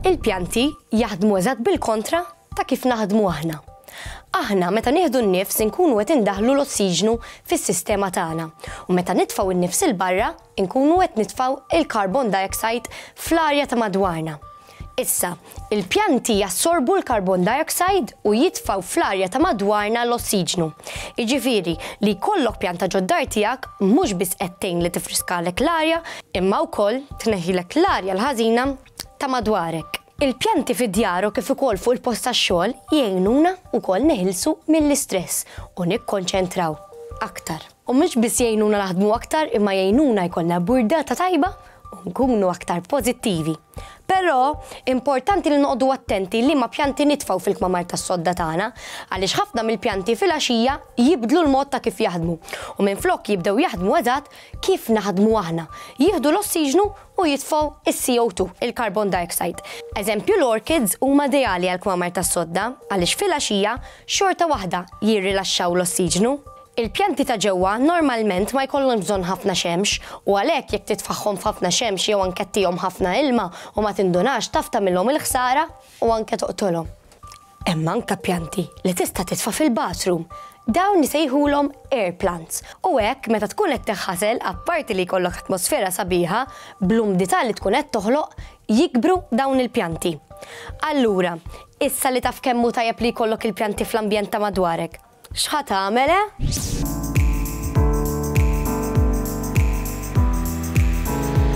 Il-pjanti jaħdmu eżatt bil-kontra ta' kif naħdmu aħna. Aħna meta nieħdu n-nifs inkunu qed indaħlu l-ossiġnu fis-sistema tagħna u meta nitfgħu n-nifs il barra inkunu qed nitfgħu il-carbon dioxide fl-arja ta' madwarna. Issa, il-pjanti jassorbu l-carbon dioxide u jitfgħu fl-arja ta' madwarna l-ossiġnu. Jiġifieri li jkollok pjanta ġoddar tiegħek mhux biss qed tgħin li tifriskalek l-arja, imma wkoll tneħħilek l-arja l-ħażina ta' madwarek. Il-pjanti fid-djaru kif ukoll fuq il-post tax-xogħol jgħinuna wkoll neħilsu mill-istress u nikkonċentraw aktar. U mhux biss jgħinuna naħdmu aktar imma jgħinuna jkollna burdata tajba u nkunu aktar pożittivi. Però importanti li noqogħdu attenti li ma pjanti nitfgħu fil-kmamar tas-sodda tagħna għaliex ħafna mill-pjanti fil-għaxija jibdlu l-mod ta' kif jaħdmu u minflok jibdew jaħdmu eżatt kif naħdmu aħna. Jieħdu l-ossiġnu u jitfgħu is-CO2, il-carbon dioxide. Eżempju l-orchids huma ideali għall-kmamar tas-sodda għaliex fil-għaxija xorta waħda jirrilaxxaw l-ossiġnu. Il-pjanti ta' ġewwa normalment ma jkollhom bżonn ħafna xemx u għalhekk jekk titfaħħhom f'ħafna xemx jew anke tihom ħafna ilma u ma tindunax taf tagħmilhom il-ħsara u anke toqtolhom. Hemm anke pjanti li tista' titfa' fil-bathroom. Dawn nisejħulhom air plants. U hekk meta tkun qed teħħasel apparti li jkollok atmosfera sabiħa, bl-umdità li tkun qed toħloq jikbru dawn il-pjanti. Allura, issa li taf kemm hu tajjeb li jkollok il-pjanti fl-ambjent ta' madwarek. X'ħat tagħmel?